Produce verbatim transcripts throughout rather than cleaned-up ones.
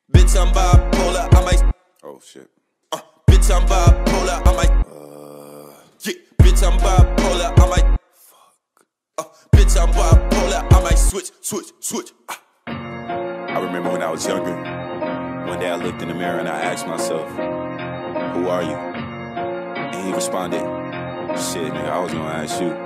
Bitch, I'm bipolar, I might. Oh shit. Uh, bitch, I'm bipolar, I might. Uh, yeah, bitch, I'm bipolar, I might. Fuck. Uh, bitch, I'm bipolar, I might switch, switch, switch. Uh. I remember when I was younger. One day I looked in the mirror and I asked myself, "Who are you?" And he responded, "Shit, nigga, I was gonna ask you."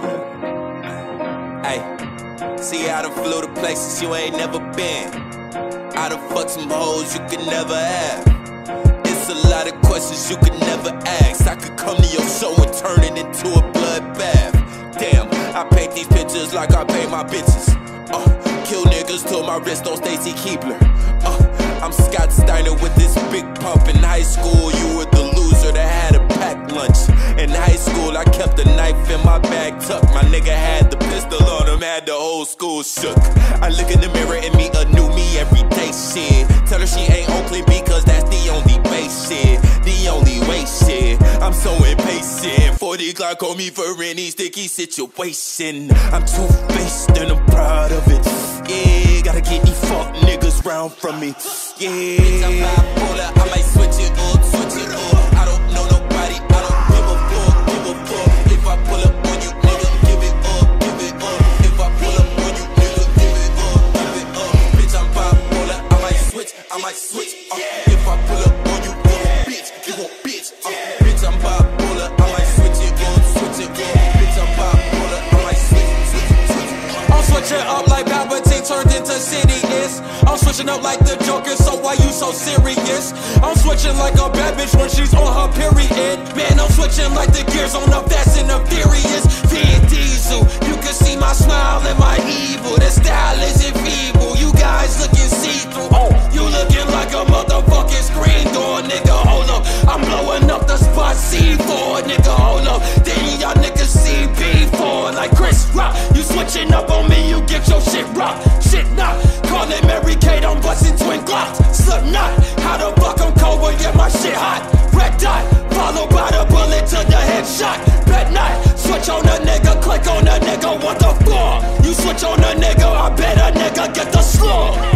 Ay, see, I done flew to places you ain't never been. I done fucked some hoes you could never have. It's a lot of questions you could never ask. I could come to your show and turn it into a bloodbath. Damn, I paint these pictures like I paint my bitches. Uh, kill niggas till my wrist on Stacy Keebler. Uh, I'm Scott Steiner with this big pump. In high school, you were the loser that had a packed lunch. In high school, I kept a knife in my bag tucked. My nigga had the pistol on him, had the whole school shook. I look in the mirror and meet a new me every day, shit. Tell her she ain't Oakland because that's the only way, shit. The only way, shit. I'm so impatient. forty Glock on me for any sticky situation. I'm two-faced and I'm proud of it. Yeah, gotta get these fuck niggas round from me. Yeah, bitch, I'm bipolar, I might switch it up, switch it up. I don't know nobody, I don't give a fuck, give a fuck. If I pull up on you, nigga, give it up, give it up. If I pull up on you, nigga, give it up, give it up. Bitch, I'm bipolar, I might switch, I might switch. Uh, if I pull up on you, you want bitch, you want bitch. Uh, bitch, I'm bipolar, I might switch it up, switch it up. Bitch, I'm bipolar, I might switch, switch, switch. I'm switching up like Palpatine turned into Sidious. I'm switching up like the Joker, so why you so serious? I'm switching like a bad bitch when she's on her period. Man, I'm switching like the gears on a Fast and the Furious. Vin Diesel, you can see my smile and my evil. The style isn't feeble, you guys looking see-through. Oh, you looking like a motherfucking screen door, nigga, hold up. I'm blowing up the spot C four, nigga, hold up. Then y'all niggas C B four like Chris Rock. You switching up on me, you get your shit rocked. Shit knock, call it Mary Kate, I'm busting twin Glocks. Slipknot, how the fuck I'm cold when get my shit hot. Red dot, followed by the bullet to the headshot. Bet not, switch on a nigga, click on a nigga, what the fuck? You switch on a nigga, I bet a nigga get the slug.